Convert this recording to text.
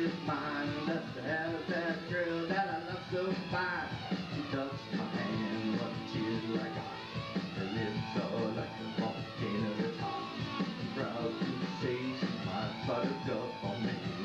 is mine. That's the hell of that girl that I love so fine. She touched my hand, but she's like ice. Her lips are like a volcano that's hot. I'm proud to say she's my buttercup on me.